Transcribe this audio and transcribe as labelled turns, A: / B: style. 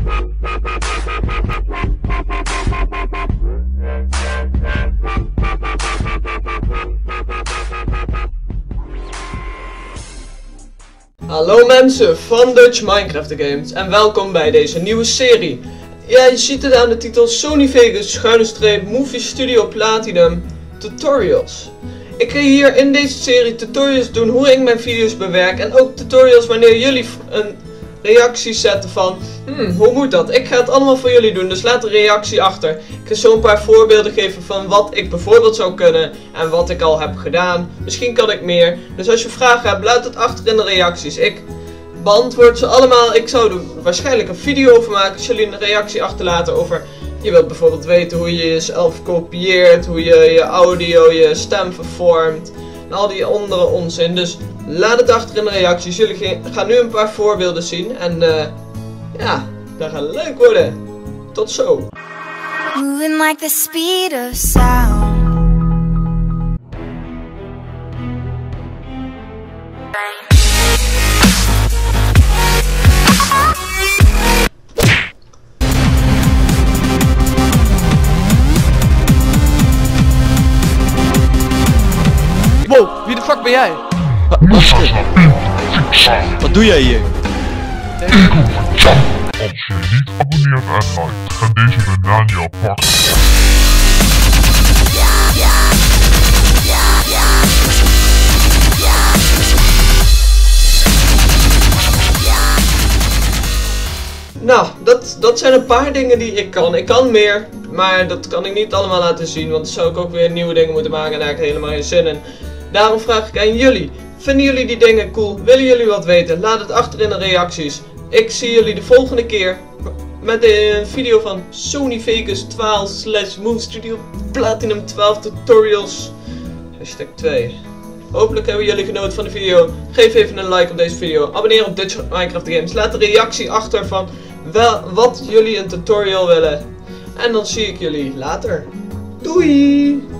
A: Hallo mensen van Dutch Minecraft Games en welkom bij deze nieuwe serie. Ja, je ziet het aan de titel Sony Vegas _ Movie Studio Platinum Tutorials. Ik ga hier in deze serie tutorials doen hoe ik mijn video's bewerk en ook tutorials wanneer jullie een reactie zetten van hoe moet dat? Ik ga het allemaal voor jullie doen, dus laat een reactie achter. Ik ga zo een paar voorbeelden geven van wat ik bijvoorbeeld zou kunnen en wat ik al heb gedaan. Misschien kan ik meer, dus als je vragen hebt, laat het achter in de reacties. Ik beantwoord ze allemaal. Ik zou er waarschijnlijk een video over maken als jullie een reactie achterlaten over... Je wilt bijvoorbeeld weten hoe je jezelf kopieert, hoe je je audio, je stem vervormt en al die andere onzin. Dus laat het achter in de reacties. Jullie gaan nu een paar voorbeelden zien en ja, dat gaat leuk worden. Tot zo.
B: Moving like the speed of sound.
C: Wow, wie de fuck ben jij? Wat doe jij hier?
D: Als je niet abonneert en liked, gaat deze banaan jou pakken.
A: Nou, dat zijn een paar dingen die ik kan. Ik kan meer, maar dat kan ik niet allemaal laten zien, want dan zou ik ook weer nieuwe dingen moeten maken en daar heb ik helemaal geen zin in. Daarom vraag ik aan jullie, vinden jullie die dingen cool? Willen jullie wat weten? Laat het achter in de reacties. Ik zie jullie de volgende keer met een video van Sony Vegas 12 / Movie Studio Platinum 12 Tutorials #2. Hopelijk hebben jullie genoten van de video. Geef even een like op deze video. Abonneer op Dutch Minecraft Games. Laat een reactie achter van wat jullie een tutorial willen. En dan zie ik jullie later. Doei!